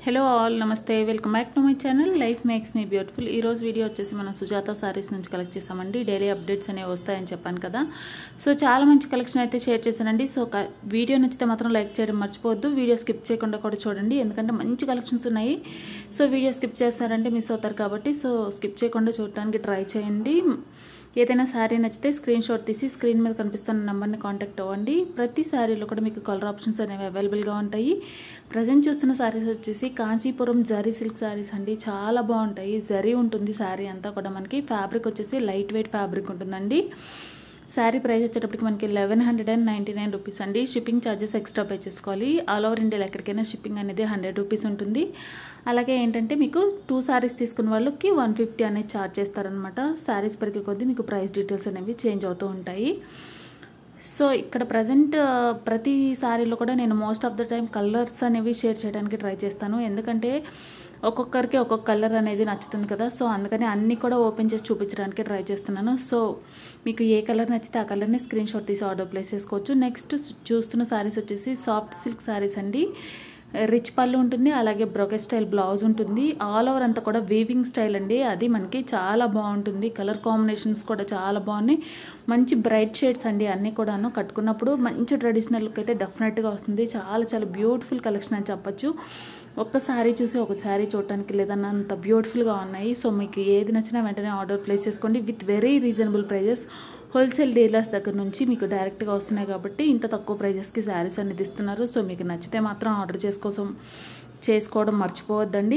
Hello all నమస్తే welcome back to my channel life makes me beautiful. ఈరోజు video వచ్చేసి మనం సుజాత సారీస్ నుంచి కలెక్ట్ చేసామండి. డైలీ అప్డేట్స్ అనేవి వస్తాయని చెప్పాను కదా. సో చాలా మంచి కలెక్షన్ అయితే షేర్ చేశానండి. సో వీడియో నచ్చితే మాత్రం లైక్ చేయడం మర్చిపోవద్దు. వీడియో స్కిప్ చేయకుండా కూడా చూడండి, ఎందుకంటే మంచి కలెక్షన్స్ ఉన్నాయి. సో వీడియో స్కిప్ చేస్తారంటే మిస్ అవుతారు కాబట్టి సో స్కిప్ చేయకుండా చూడటానికి ట్రై చేయండి. ఏదైనా శారీ నచ్చితే స్క్రీన్ షాట్ తీసి స్క్రీన్ మీద కనిపిస్తున్న నెంబర్ని కాంటాక్ట్ అవ్వండి. ప్రతి శారీలో కూడా మీకు కలర్ ఆప్షన్స్ అనేవి అవైలబుల్గా ఉంటాయి. ప్రజెంట్ చూస్తున్న శారీస్ వచ్చేసి కాంచీపురం జరీ సిల్క్ శారీస్ అండి. చాలా బాగుంటాయి. జరీ ఉంటుంది శారీ అంతా కూడా. మనకి ఫ్యాబ్రిక్ వచ్చేసి లైట్ వెయిట్ ఫ్యాబ్రిక్ ఉంటుందండి. శారీ ప్రైస్ వచ్చేటప్పటికి మనకి 1199 రూపీస్ అండి. షిప్పింగ్ ఛార్జెస్ ఎక్స్ట్రా పే చేసుకోవాలి. ఆల్ ఓవర్ ఇండియాలో ఎక్కడికైనా షిప్పింగ్ అనేది 100 రూపీస్ ఉంటుంది. అలాగే ఏంటంటే మీకు 2 శారీస్ తీసుకున్న వాళ్ళకి 150 అనేది ఛార్జ్ చేస్తారనమాట. శారీస్ పెరిగే కొద్దీ మీకు ప్రైస్ డీటెయిల్స్ అనేవి చేంజ్ అవుతూ ఉంటాయి. సో ఇక్కడ ప్రజెంట్ ప్రతి శారీలో కూడా నేను most of the time colours అనేవి షేర్ చేయడానికి ట్రై చేస్తాను, ఎందుకంటే ఒక్కొక్కరికి ఒక్కొక్క కలర్ అనేది నచ్చుతుంది కదా. సో అందుకని అన్నీ కూడా ఓపెన్ చేసి చూపించడానికి ట్రై చేస్తున్నాను. సో మీకు ఏ కలర్ నచ్చితే ఆ కలర్ని స్క్రీన్ షాట్ తీసి ఆర్డర్ ప్లేస్ చేసుకోవచ్చు. నెక్స్ట్ చూస్తున్న శారీస్ వచ్చేసి సాఫ్ట్ సిల్క్ శారీస్ అండి. రిచ్ పళ్ళు ఉంటుంది, అలాగే బ్రోకెట్ స్టైల్ బ్లౌజ్ ఉంటుంది. ఆల్ ఓవర్ అంతా కూడా వీవింగ్ స్టైల్ అండి. అది మనకి చాలా బాగుంటుంది. కలర్ కాంబినేషన్స్ కూడా చాలా బాగున్నాయి. మంచి బ్రైట్ షేడ్స్ అండి అన్నీ కూడాను. కట్టుకున్నప్పుడు మంచి ట్రెడిషనల్ లుక్ అయితే డెఫినెట్గా వస్తుంది. చాలా చాలా బ్యూటిఫుల్ కలెక్షన్ అని చెప్పచ్చు. ఒక్క శారీ చూసి ఒక శారీ చూడటానికి లేదన్నంత బ్యూటిఫుల్గా ఉన్నాయి. సో మీకు ఏది నచ్చినా వెంటనే ఆర్డర్ ప్లేస్ చేసుకోండి. With very reasonable prices. Wholesale dealers దగ్గర నుంచి మీకు డైరెక్ట్గా వస్తున్నాయి కాబట్టి ఇంత తక్కువ ప్రైజెస్కి శారీస్ అనేది ఇస్తున్నారు. సో మీకు నచ్చితే మాత్రం ఆర్డర్ చేసుకోవడం మర్చిపోవద్దండి.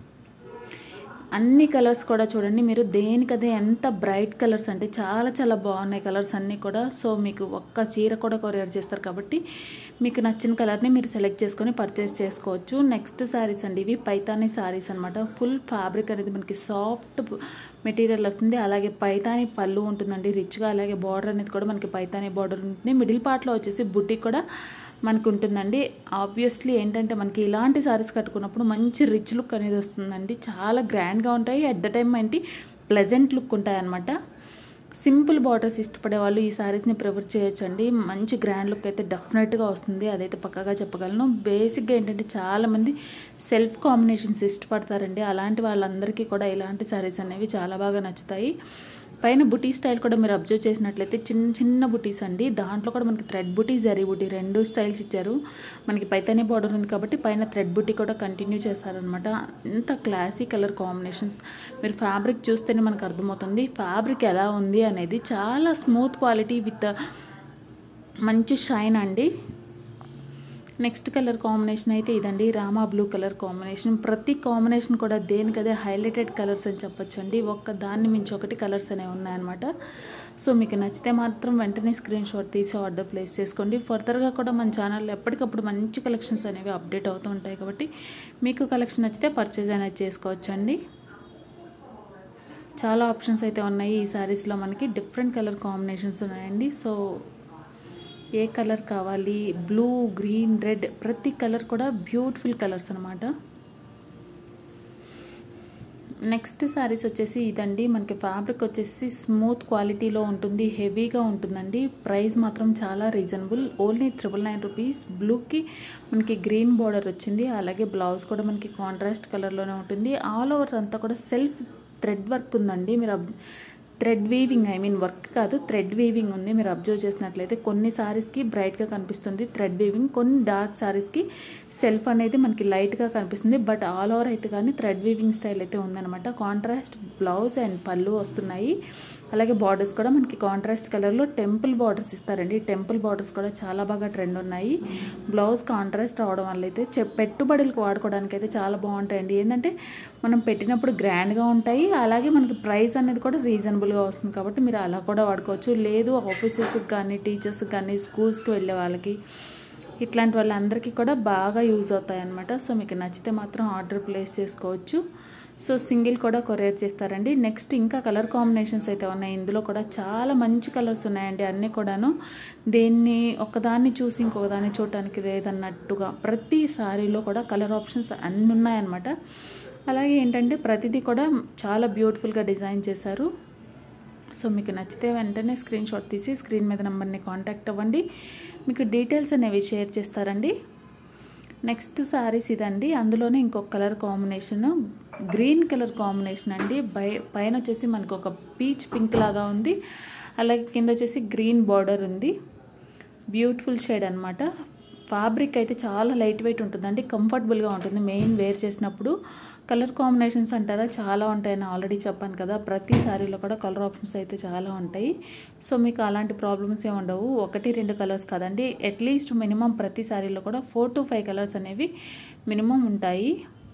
అన్ని కలర్స్ కూడా చూడండి మీరు, దేనికదే ఎంత బ్రైట్ కలర్స్ అంటే చాలా చాలా బాగున్నాయి కలర్స్ అన్నీ కూడా. సో మీకు ఒక్క చీర కూడా కొరియర్ చేస్తారు కాబట్టి మీకు నచ్చిన కలర్ని మీరు సెలెక్ట్ చేసుకొని పర్చేస్ చేసుకోవచ్చు. నెక్స్ట్ శారీస్ అండి, ఇవి పైతానీ శారీస్ అనమాట. ఫుల్ ఫ్యాబ్రిక్ అనేది మనకి సాఫ్ట్ మెటీరియల్ వస్తుంది. అలాగే పైతానీ పళ్ళు ఉంటుందండి రిచ్గా. అలాగే బార్డర్ అనేది కూడా మనకి పైతానీ బార్డర్ ఉంటుంది. మిడిల్ పార్ట్లో వచ్చేసి బుట్టి కూడా మనకు ఉంటుందండి. ఆబ్వియస్లీ ఏంటంటే మనకి ఇలాంటి శారీస్ కట్టుకున్నప్పుడు మంచి రిచ్ లుక్ అనేది వస్తుందండి. చాలా గ్రాండ్గా ఉంటాయి. అట్ ద టైం ఏంటి ప్లెజెంట్ లుక్ ఉంటాయి అన్నమాట. సింపుల్ బార్డర్స్ ఇష్టపడే వాళ్ళు ఈ శారీస్ని ప్రిఫర్ చేయొచ్చండి. మంచి గ్రాండ్ లుక్ అయితే డెఫినెట్గా వస్తుంది, అదైతే పక్కాగా చెప్పగలను. బేసిక్గా ఏంటంటే చాలామంది సెల్ఫ్ కాంబినేషన్స్ ఇష్టపడతారండి. అలాంటి వాళ్ళందరికీ కూడా ఇలాంటి శారీస్ అనేవి చాలా బాగా నచ్చుతాయి. పైన బుటీ స్టైల్ కూడా మీరు అబ్జర్వ్ చేసినట్లయితే చిన్న చిన్న బుటీస్ అండి. దాంట్లో కూడా మనకి థ్రెడ్ బుటీ జరీ బుటీ రెండు స్టైల్స్ ఇచ్చారు. మనకి పైతానీ బార్డర్ ఉంది కాబట్టి పైన థ్రెడ్ బుటీ కూడా కంటిన్యూ చేశారనమాట. ఎంత క్లాసీ కలర్ కాంబినేషన్స్. మీరు ఫ్యాబ్రిక్ చూస్తేనే మనకు అర్థమవుతుంది ఫ్యాబ్రిక్ ఎలా ఉంది అనేది. చాలా స్మూత్ క్వాలిటీ విత్ మంచి షైన్ అండి. నెక్స్ట్ కలర్ కాంబినేషన్ అయితే ఇదండి, రామా బ్లూ కలర్ కాంబినేషన్. ప్రతి కాంబినేషన్ కూడా దేనికదే హైలైటెడ్ కలర్స్ అని చెప్పొచ్చు అండి. ఒక్క దాన్ని మించి ఒకటి కలర్స్ అనేవి ఉన్నాయన్నమాట. సో మీకు నచ్చితే మాత్రం వెంటనే స్క్రీన్ షాట్ తీసి ఆర్డర్ ప్లేస్ చేసుకోండి. ఫర్దర్గా కూడా మన ఛానల్లో ఎప్పటికప్పుడు మంచి కలెక్షన్స్ అనేవి అప్డేట్ అవుతూ ఉంటాయి కాబట్టి మీకు కలెక్షన్ నచ్చితే పర్చేజ్ అనేది చేసుకోవచ్చు అండి. చాలా ఆప్షన్స్ అయితే ఉన్నాయి ఈ శారీస్లో. మనకి డిఫరెంట్ కలర్ కాంబినేషన్స్ ఉన్నాయండి. సో ఏ కలర్ కావాలి, బ్లూ, గ్రీన్, రెడ్, ప్రతి కలర్ కూడా బ్యూటిఫుల్ కలర్స్ అనమాట. నెక్స్ట్ శారీస్ వచ్చేసి ఇదండి. మనకి ఫ్యాబ్రిక్ వచ్చేసి స్మూత్ క్వాలిటీలో ఉంటుంది, హెవీగా ఉంటుందండి. ప్రైస్ మాత్రం చాలా రీజనబుల్, ఓన్లీ 999 రూపీస్. బ్లూకి మనకి గ్రీన్ బార్డర్ వచ్చింది. అలాగే బ్లౌజ్ కూడా మనకి కాంట్రాస్ట్ కలర్లోనే ఉంటుంది. ఆల్ ఓవర్ అంతా కూడా సెల్ఫ్ థ్రెడ్ వర్క్ ఉందండి. మీరు థ్రెడ్ వీవింగ్, వర్క్ కాదు, థ్రెడ్ వీవింగ్ ఉంది. మీరు అబ్జర్వ్ చేసినట్లయితే కొన్ని శారీస్కి బ్రైట్గా కనిపిస్తుంది థ్రెడ్ వీవింగ్, కొన్ని డార్క్ శారీస్కి సెల్ఫ్ అనేది మనకి లైట్గా కనిపిస్తుంది. బట్ ఆల్ ఓవర్ అయితే కానీ థ్రెడ్ వీవింగ్ స్టైల్ అయితే ఉందన్నమాట. కాంట్రాస్ట్ బ్లౌజ్ అండ్ పళ్ళు వస్తున్నాయి. అలాగే బార్డర్స్ కూడా మనకి కాంట్రాస్ట్ కలర్లో టెంపుల్ బార్డర్స్ ఇస్తారండి. టెంపుల్ బార్డర్స్ కూడా చాలా బాగా ట్రెండ్ ఉన్నాయి. బ్లౌజ్ కాంట్రాస్ట్ రావడం వల్ల అయితే పెట్టుబడులకు వాడుకోవడానికి అయితే చాలా బాగుంటాయండి. ఏంటంటే మనం పెట్టినప్పుడు గ్రాండ్గా ఉంటాయి. అలాగే మనకి ప్రైస్ అనేది కూడా రీజనబుల్గా వస్తుంది కాబట్టి మీరు అలా కూడా వాడుకోవచ్చు. లేదు ఆఫీసెస్కి కానీ, టీచర్స్కి కానీ, స్కూల్స్కి వెళ్ళే వాళ్ళకి, ఇట్లాంటి వాళ్ళందరికీ కూడా బాగా యూజ్ అవుతాయి అన్నమాట. సో మీకు నచ్చితే మాత్రం ఆర్డర్ ప్లేస్ చేసుకోవచ్చు. సో సింగిల్ కూడా కొరియర్ చేస్తారండి. నెక్స్ట్ ఇంకా కలర్ కాంబినేషన్స్ అయితే ఉన్నాయి. ఇందులో కూడా చాలా మంచి కలర్స్ ఉన్నాయండి అన్నీ కూడాను. దేన్ని ఒకదాన్ని చూసి ఇంకొకదాన్ని చూడటానికి లేదన్నట్టుగా ప్రతి శారీలో కూడా కలర్ ఆప్షన్స్ అన్నీ ఉన్నాయన్నమాట. అలాగే ఏంటంటే ప్రతిదీ కూడా చాలా బ్యూటిఫుల్గా డిజైన్ చేశారు. సో మీకు నచ్చితే వెంటనే స్క్రీన్ షాట్ తీసి స్క్రీన్ మీద నెంబర్ని కాంటాక్ట్ అవ్వండి. మీకు డీటెయిల్స్ అనేవి షేర్ చేస్తారండి. నెక్స్ట్ సారీస్ ఇదండి. అందులోనే ఇంకొక colour combination green colour combination అండి. పైన వచ్చేసి మనకు ఒక పీచ్ పింక్ లాగా ఉంది, అలాగే కింద వచ్చేసి గ్రీన్ బార్డర్ ఉంది. బ్యూటిఫుల్ షేడ్ అనమాట. ఫ్యాబ్రిక్ అయితే చాలా లైట్ వెయిట్ ఉంటుందండి, కంఫర్టబుల్గా ఉంటుంది మెయిన్ వేర్ చేసినప్పుడు. కలర్ కాంబినేషన్స్ అంటారా చాలా ఉంటాయని ఆల్రెడీ చెప్పాను కదా. ప్రతి సారీలో కూడా కలర్ ఆప్షన్స్ అయితే చాలా ఉంటాయి. సో మీకు అలాంటి ప్రాబ్లమ్స్ ఏమి ఉండవు. 1-2 కలర్స్ కాదండి, అట్లీస్ట్ మినిమం ప్రతి సారీలో కూడా 4 to 5 కలర్స్ అనేవి మినిమం ఉంటాయి.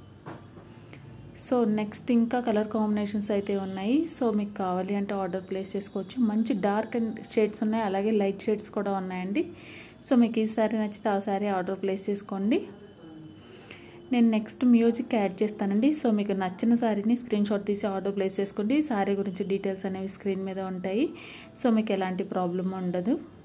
సో నెక్స్ట్ ఇంకా కలర్ కాంబినేషన్స్ అయితే ఉన్నాయి. సో మీకు కావాలి అంటే ఆర్డర్ ప్లేస్ చేసుకోవచ్చు. మంచి డార్క్ అండ్ షేడ్స్ ఉన్నాయి, అలాగే లైట్ షేడ్స్ కూడా ఉన్నాయండి. సో మీకు ఈ సారీ నచ్చితే ఆ సారీ ఆర్డర్ ప్లేస్ చేసుకోండి. నేను నెక్స్ట్ మ్యూజిక్ యాడ్ చేస్తానండి. సో మీకు నచ్చిన సారీని స్క్రీన్ షాట్ తీసి ఆర్డర్ ప్లేస్ చేసుకోండి. సారీ గురించి డీటెయిల్స్ అనేవి స్క్రీన్ మీద ఉంటాయి. సో మీకు ఎలాంటి ప్రాబ్లం ఉండదు.